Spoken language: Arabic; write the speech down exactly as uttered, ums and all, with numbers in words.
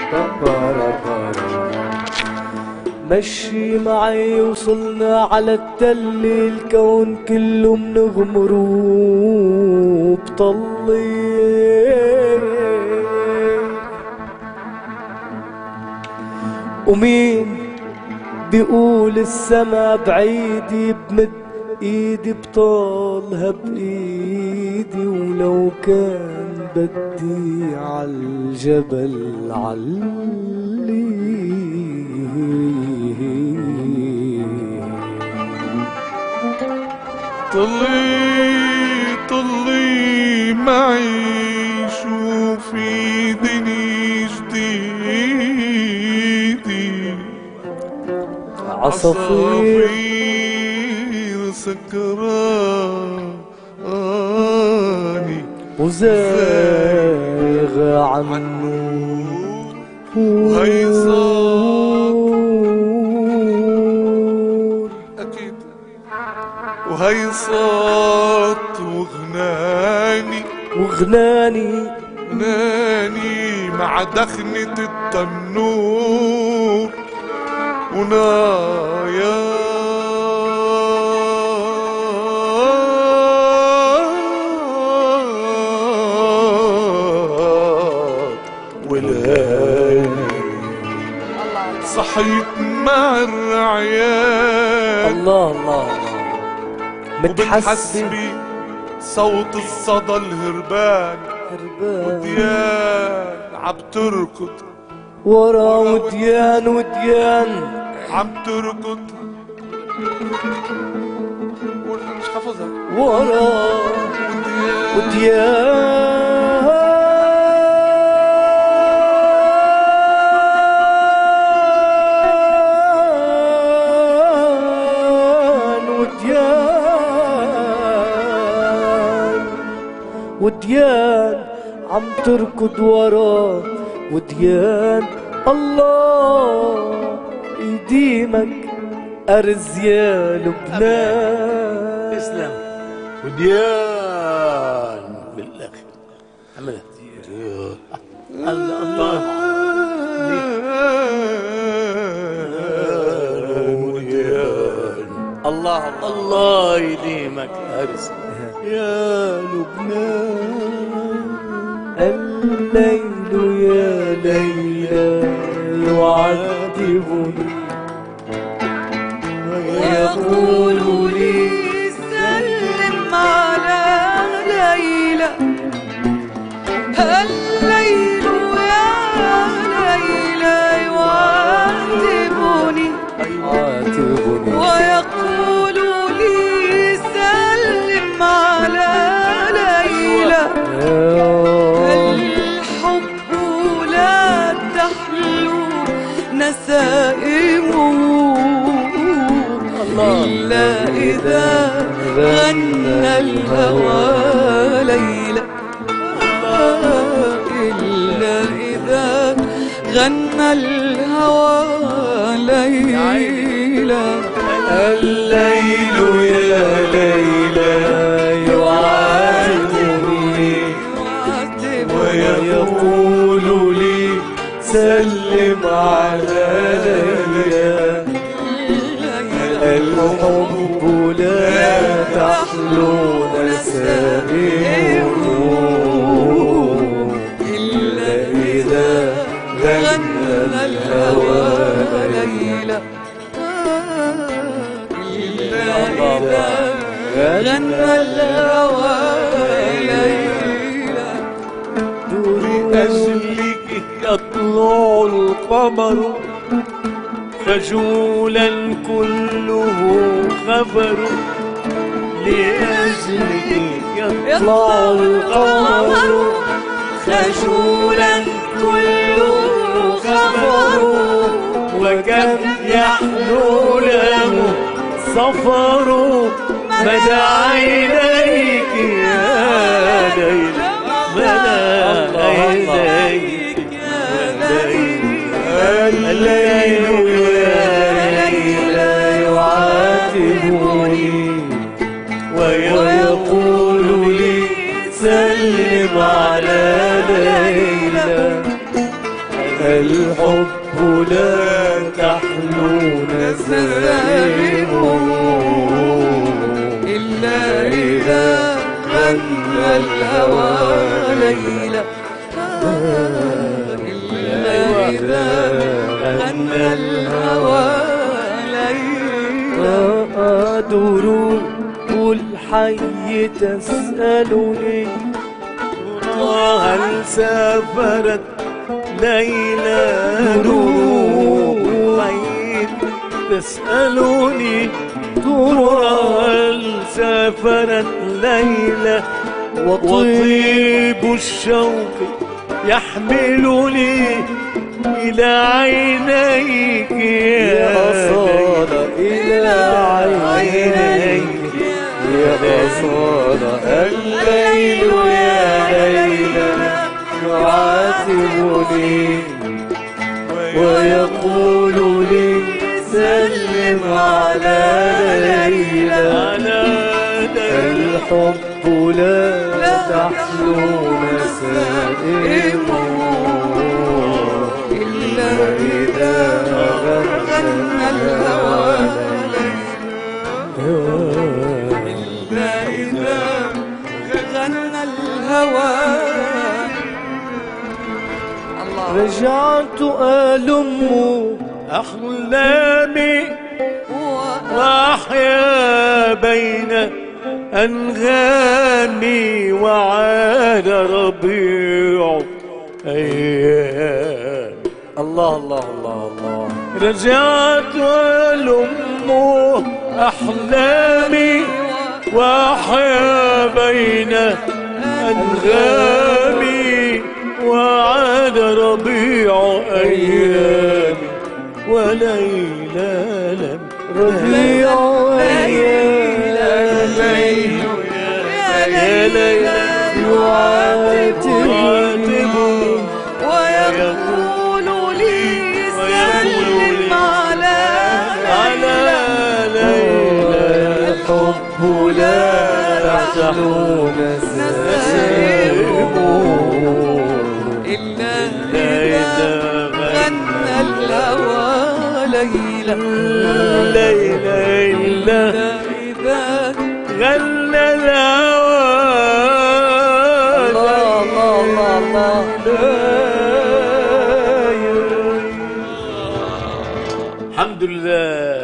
مشي معي وصلنا على التل، الكون كله منغمره بطلي. ومين بيقول السما بعيدي، بمد ايدي بطالها بايدي، ولو كان بدي عالجبل علي. طلي طلي معي شوفي دني جديدي، عصافير سكراني وزاغ عنه وهيصوت أكيد، وهي صوت وغناني وغناني غناني مع دخنة التنور ونايا صحيت مع الرعيان. الله الله متحسبي صوت الصدى الهربان، وديان عم تركض ورا، وديان وديان عم تركض. مش حافظها. ورا وديان وديان عم تركض ورا، وديان الله يديمك أرز يا لبنان. اسلم. وديان بالاخر عملها وديان. الله الله الله الله يديمك أرز يا لبنان. الليل يا ليلى يعذبني ويقول لي سلم على ليلى. الليل يا ليلى يعذبني ويقول لي سلم على ليلى. الحب لا تحلو نسائمه إلا إذا غنى الهوى ليلى. إلا إذا غنى الهوى ليلى. الليل يا ليلى يعاتبني ويقول لي سلم على ليلى. الحب لا تحلو نسائمه إلا إذا غنى الهوى ليلى. إلا إذا غنى الهوى ليلى. لأجلك يطلع القمر خجولا كله خبر. لأجلك يطلع القمر خجولا كله خبر. وكم يحلو له سفر مدى عينيك يا ليلى. مدى عينيك يا ليلى. الليل يا ليلى يعاتبني ويقول لي سلم على ليلى. الحب لا تحلو نسائمه إلا إذا غنى الهوى ليلى إلا إذا غنى الهوى ليلى دروب الحي تسألني هل سافرت ليلى دروب الحي تسألني ترى هل سافرت ليلى وطيب الشوق يحملني إلى عينيك يا أصالة إلى عينيك يا أصالة الليل يا ليلى يعاتبني ويقول لي سلم على ليلى الحب لا تحلو نسائمه إلا إذا غنى الهوى إلا إذا غنى الهوى رجعت ألم أحلامي وأحيا بين أنغامي وعاد ربيع أيام الله الله الله الله رجعت ألم أحلامي وأحيا بين أنغامي وعاد ربيع أيامي وليلى لم ربيع أيامي يا ليلى يعاتبني ويقول لي سلم على ليلى الحب لا تحلو نسائمه إلا إذا غنى الهوى ليلى ليلى إلا إذا غنى الهوى الله الله الله الله الحمد لله.